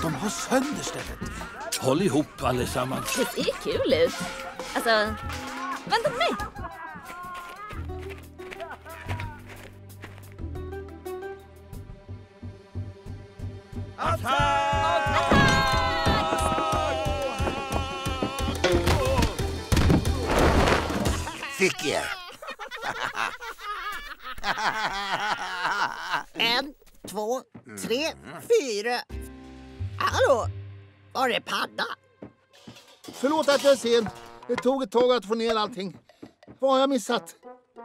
de har sönder stället. Håll ihop allesammans. Det ser kul ut. Alltså, vänta på mig. Fick er. 1, 2, 3, 4. Hallå, var är Padda? Förlåt att jag är sen. Det tog ett tag att få ner allting. Vad har jag missat?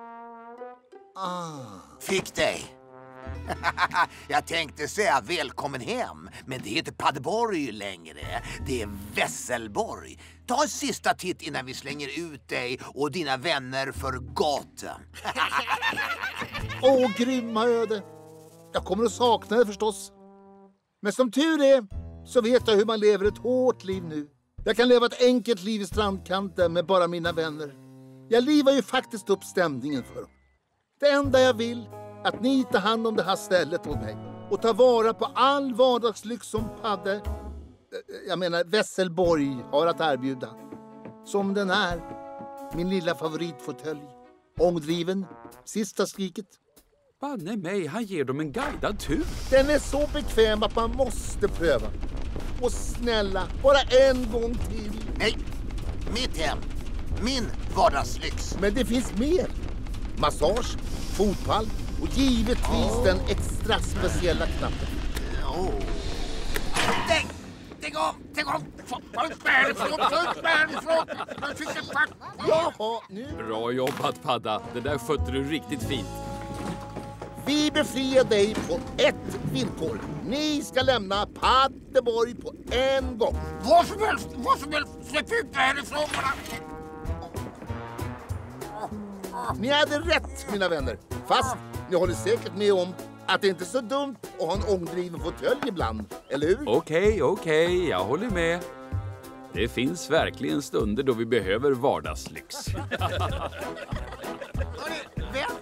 Fick dig. Jag tänkte säga välkommen hem, men det heter Paderborg längre. Det är Vesselborg. Ta en sista titt innan vi slänger ut dig och dina vänner för gott. Åh, grymma öde. Jag kommer att sakna det förstås. Men som tur är så vet jag hur man lever ett hårt liv nu. Jag kan leva ett enkelt liv i strandkanten med bara mina vänner. Jag livar ju faktiskt upp stämningen för dem. Det enda jag vill är att ni tar hand om det här stället åt mig. Och tar vara på all vardagslyx som Vesselborg har att erbjuda. Som den är, min lilla favoritfåtölj. Ångdriven, sista skriket. Banne mig, han ger dem en guidad tur. Den är så bekväm att man måste pröva. Och snälla, bara en gång till. Nej, mitt hem. Min vardagslyx. Men det finns mer. Massage, fotpall och givetvis den extra speciella knappen. Lägg av! Jaha, nu. Bra jobbat, Padda. Det där skötte du riktigt fint. Vi befriar dig på ett villkor. Ni ska lämna Paderborg på en gång. Vad som helst, släpp ut det härifrån bara. Ni hade rätt, mina vänner. Fast ni håller säkert med om att det inte är så dumt att ha en ångdriven fåtölj ibland, eller hur? Okej, jag håller med. Det finns verkligen stunder då vi behöver vardagslyx. Vänta!